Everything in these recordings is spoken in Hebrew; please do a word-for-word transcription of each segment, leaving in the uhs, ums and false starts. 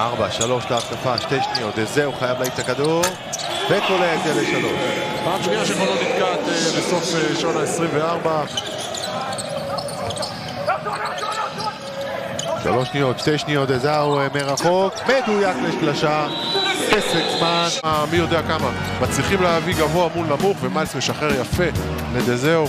ארבע, שלוש להתקפה, שתי שניות, זהו, חייב להעיף את הכדור וקולע את זה לשלוש. פעם שנייה שחולון נתקעת בסוף שעון ה-עשרים וארבע. שלוש שניות, שתי שניות, זהו מרחוק, מדויק לשלושה, פסק זמן. מי יודע כמה מצליחים להביא גבוה מול נמוך, ומיילס משחרר יפה לדזהו.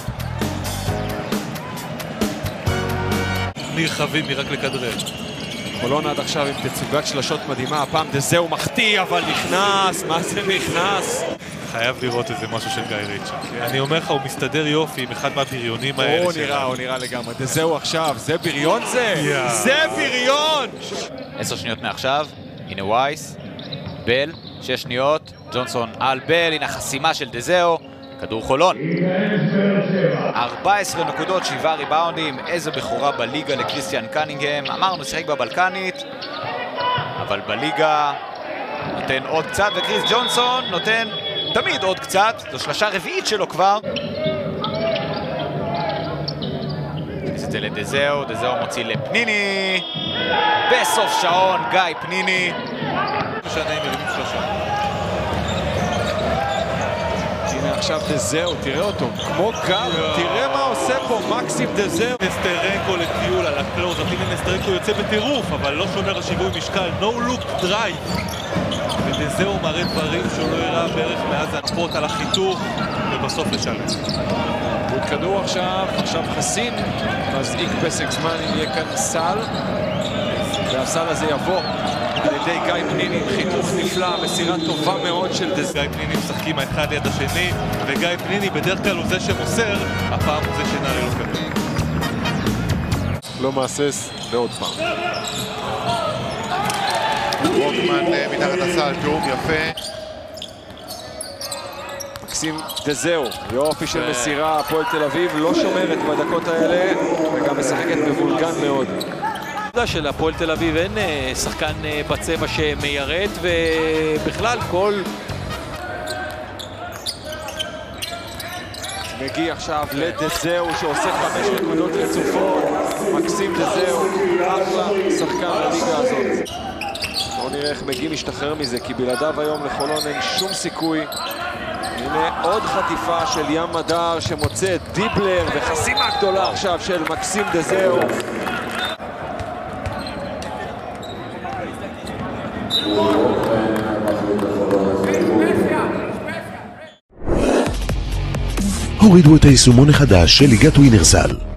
נרחבים מרק לכדרר. חולון עד עכשיו עם תצוגת שלשות מדהימה, הפעם דזהו מחטיא אבל נכנס, מה זה נכנס? חייב לראות איזה משהו של גיא ריצ'ה. אני אומר לך, הוא מסתדר יופי עם אחד מהבריונים האלה. הוא נראה, הוא נראה לגמרי. דזהו עכשיו, זה בריון זה? זה בריון! עשר שניות מעכשיו, הנה וייס, בל, שש שניות, ג'ונסון על בל, הנה החסימה של דזהו, כדור חולון. ארבע עשרה נקודות, שבעה ריבאונדים, איזה בחורה בליגה לקריסטיאן קנינגהם. אמרנו, שיחק בבלקנית, אבל בליגה נותן עוד קצת, וקריס ג'ונסון נותן תמיד עוד קצת, זו שלושה רביעית שלו כבר. נכניס את זה לדזהו, דזהו מוציא לפניני. בסוף שעון, גיא פניני. משנה אם מרימים שלושה. הנה עכשיו דזהו, תראה אותו, כמו גב, תראה מה עושה פה מקסים דזהו. נסטרנקו לטיול על הקלוז, הנה נסטרנקו יוצא בטירוף, אבל לא שומר על שיווי משקל, no look drive. ודזהו מראה דברים שהוא לא הראה בערך מאז הנפות על החיתוך, ובסוף לשלם. עוד כדור עכשיו, עכשיו חסין, מזעיק פסק זמן אם יהיה כאן סל, והסל הזה יבוא על ידי גיא פניני, חיתוך נפלא, מסירה טובה מאוד של דזהו. גיא פניני משחקים האחד ליד השני, וגיא פניני בדרך כלל הוא זה שמוסר, הפעם הוא זה שנעלה לו כדור. לא מעסס, ועוד פעם. ווקמן מתחת הסל, שוב יפה. מקסים דזהו, יופי של מסירה, הפועל תל אביב לא שומרת בדקות האלה, וגם משחקת מבולגן מאוד. של הפועל תל אביב אין שחקן בצבע שמיירט, ובכלל כל... מגיע עכשיו לדזהו שעושה חמש נקודות רצופות. מקסים דזהו, אחלה שחקן בליגה הזאת. בואו נראה איך מגיע משתחרר מזה, כי בלעדיו היום לחולון אין שום סיכוי. הנה עוד חטיפה של ים מדר שמוצא דיבלר, וחסימה גדולה עכשיו של מקסים דזהו. הורידו את היישומון החדש של ליגת ווינרסל.